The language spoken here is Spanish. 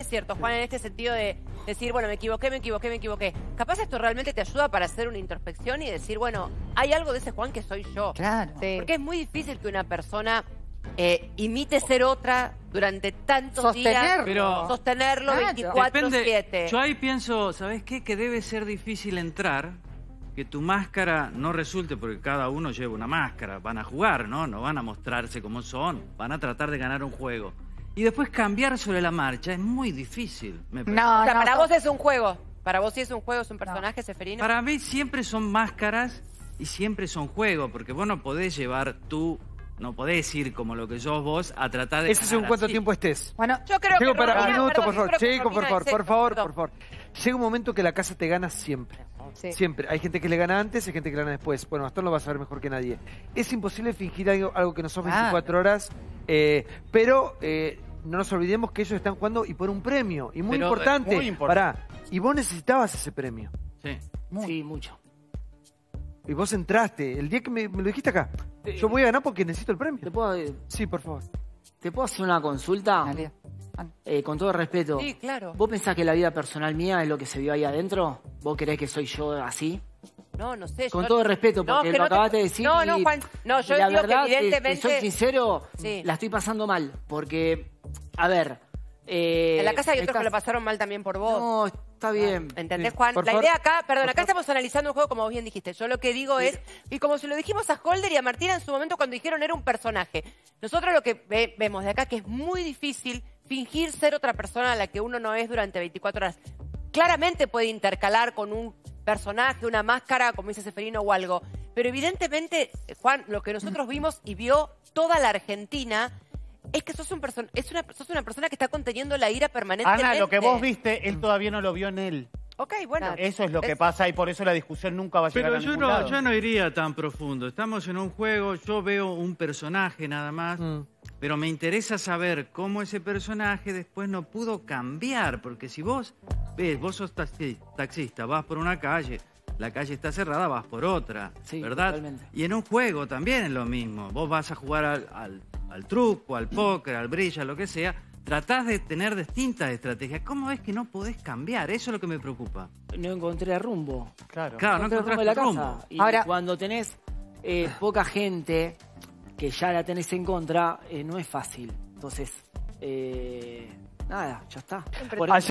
es cierto, Juan, en este sentido de decir, bueno, me equivoqué. Capaz esto realmente te ayuda para hacer una introspección y decir, bueno, hay algo de ese Juan que soy yo. Claro. Sí. Porque es muy difícil que una persona imite ser otra durante tantos días. Pero Sostenerlo 24/7. Yo ahí pienso, ¿sabes qué? Que debe ser difícil entrar, que tu máscara no resulte, porque cada uno lleva una máscara. Van a jugar, ¿no? No van a mostrarse como son. Van a tratar de ganar un juego. Y después cambiar sobre la marcha es muy difícil, me parece. O sea, para vos es un juego. Para vos sí es un juego, es un personaje, Seferino. Para mí siempre son máscaras y siempre son juegos, porque vos no podés llevar no podés ir como lo que sos vos a tratar de... Ese es un cuánto tiempo estés. Bueno, yo creo Llego que... para Romina, un minuto, por favor. perdón, Chico, Romina, por favor. Llega un momento que la casa te gana siempre. Sí. Siempre. Hay gente que le gana antes, hay gente que le gana después. Bueno, Gastón lo va a saber mejor que nadie. Es imposible fingir algo que no son 24 horas, pero no nos olvidemos que ellos están jugando y por un premio. Y muy importante. Muy importante. Pará, y vos necesitabas ese premio. Sí. Sí, mucho. Y vos entraste. El día que me lo dijiste acá, yo voy a ganar porque necesito el premio. Sí, por favor. ¿Te puedo hacer una consulta? Dale. Con todo respeto. Sí, claro. ¿Vos pensás que la vida personal mía es lo que se vio ahí adentro? ¿Vos creés que soy yo así? No sé. Con todo respeto, porque lo acabaste de decir. No, Juan. No, yo la digo verdad, que evidentemente... soy sincero, Sí. la estoy pasando mal. Porque, a ver... en la casa hay otros que lo pasaron mal también por vos. No, está bien. ¿Entendés, Juan? Por La favor. idea acá, perdón, acá estamos analizando un juego como vos bien dijiste. Yo lo que digo es, y como se lo dijimos a Holder y a Martina en su momento cuando dijeron era un personaje. Nosotros lo que vemos de acá que es muy difícil fingir ser otra persona a la que uno no es durante 24 horas. Claramente puede intercalar con un personaje, una máscara, como dice Seferino o algo. Pero evidentemente, Juan, lo que nosotros vimos y vio toda la Argentina es que sos una persona que está conteniendo la ira permanentemente. Ana, lo que vos viste, él todavía no lo vio en él. Ok, bueno. Eso es lo que pasa y por eso la discusión nunca va a llegar Pero a ningún lado. yo no iría tan profundo. Estamos en un juego, yo veo un personaje nada más, pero me interesa saber cómo ese personaje después no pudo cambiar, porque si vos sos taxista, vas por una calle, la calle está cerrada, vas por otra, Sí, ¿verdad? totalmente. Y en un juego también es lo mismo. Vos vas a jugar al truco, al póker, al bridge, a lo que sea, tratás de tener distintas estrategias. ¿Cómo es que no podés cambiar? Eso es lo que me preocupa. No encontré rumbo. Claro. Claro, no encontré encontraste rumbo de la rumbo. casa. Y Ahora- cuando tenés poca gente que ya la tenés en contra, no es fácil. Entonces, nada, ya está. Por eso-